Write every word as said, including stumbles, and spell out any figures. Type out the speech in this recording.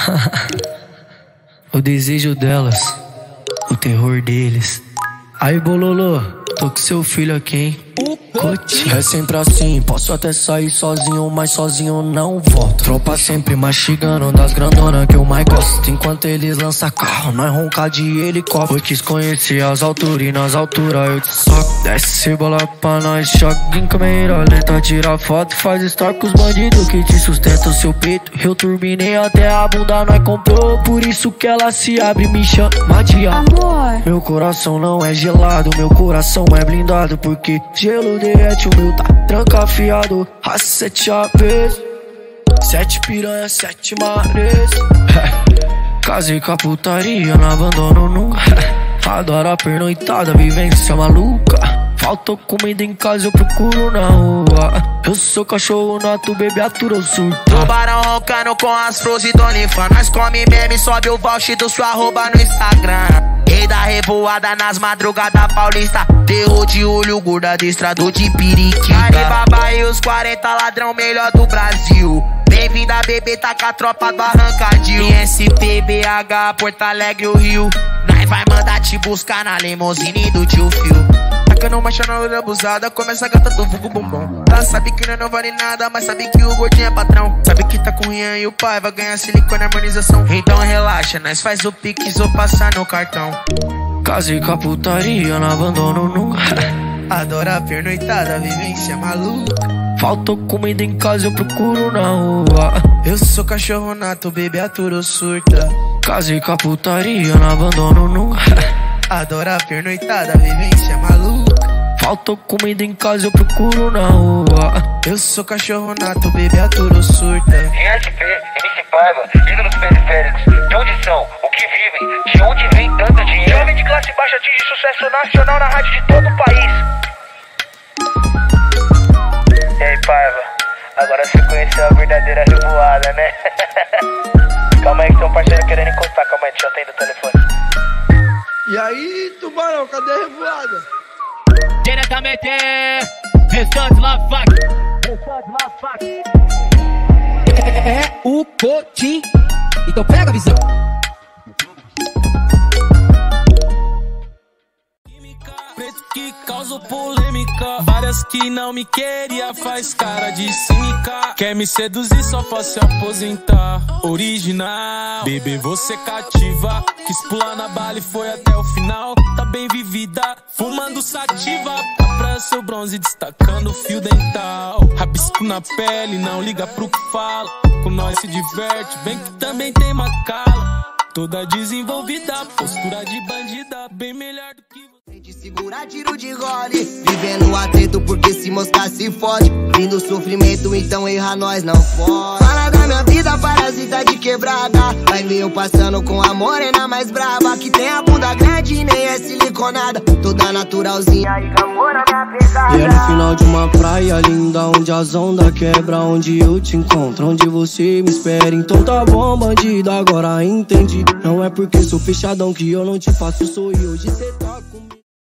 O desejo delas, o terror deles. Aí, Bololô, tô com seu filho aqui, hein? É sempre assim, posso até sair sozinho, mas sozinho não volto. Tropa sempre mastigando das grandonas que eu mais gosto. Enquanto eles lançam carro, nós ronca de helicóptero. Eu quis conhecer as alturas e nas alturas eu te soco. Desce bola pra nós, choque em câmera lenta. Tira foto, faz story com os bandidos que te sustentam o seu peito. Eu turbinei até a bunda, nós comprou. Por isso que ela se abre e me chama de amor. Meu coração não é gelado, meu coração é blindado. Porque gelo derrete, o meu tá trancafiado. A sete aves, sete piranha, sete mares. Casei com a putaria, não abandono nunca. Adoro a pernoitada, vivência maluca. Faltou comida em casa, eu procuro na rua. Eu sou cachorro nato, bebê atura, eu surto. Tubarão roncando com as flores do Onlyfans. Nós come meme, sobe o voucher do sua arroba no Instagram. Rei da revoada nas madrugadas paulista. Terror de olho, gordo adestrador de periquita. Alibaba e os quarenta ladrão melhor do Brasil. Bem-vinda, bebê, tá com a tropa do Arrancadil. I S P, B H, Porto Alegre, o Rio. Nós vai mandar te buscar na limousine do tio Phil. Tacando marcha na olho abusada, começa a gata do vulgo bombom. Ela sabe que não, não vale nada, mas sabe que o gordinho é patrão. Sabe que tá com o Rian e o pai vai ganhar silicone e harmonização. Então relaxa, nós faz o pix ou passar no cartão. Casei com a putaria, não abandono nunca. Adora a pernoitada, vivência maluca. Faltou comida em casa, eu procuro na rua. Eu sou cachorro nato, bebê atura ou surta. Casei com a putaria, não abandono nunca. Adora a pernoitada, vivência maluca. Faltou comida em casa, eu procuro na rua. Eu sou cachorro nato, bebê atura ou surta. I S P, M C Paiva, ídolos periféricos. De onde são? O que vivem? De onde vem tanto dinheiro? Jovem de classe baixa atinge sucesso nacional na rádio de todo o país. E aí, Paiva, agora você conheceu a verdadeira revoada, né? Calma aí que tem um parceiro querendo encostar. Calma aí, deixa eu atender o telefone. E aí, Tubarão, cadê a revoada? Diretamente, restante lá, fac. Restante lá, fac. É o Cotim. Então pega a visão. Preto que causa polêmica. Várias que não me queria, faz cara de cínica. Quer me seduzir, só posso se aposentar. Original, bebê, você cativa. Quis pular na bala e foi até o final. Tá bem vivida, fumando sativa. A praia, seu bronze, destacando o fio dental. Rabisco na pele, não liga pro que fala. Com nós se diverte, vem que também tem macala. Toda desenvolvida, postura de bandida, bem melhor do que você. De segurar tiro de gole, vivendo atento porque se moscar se fode. Vindo sofrimento, então erra nós não pode. Fala da minha vida, parasita de quebrada. Vai ver eu passando com a morena mais brava. Que tem a bunda grande e nem é siliconada. Toda naturalzinha e camora na pegada. E é no final de uma praia linda, onde as ondas quebra, onde eu te encontro, onde você me espera. Então tá bom, bandido, agora entendi. Não é porque sou fechadão que eu não te faço sorrir. Hoje cê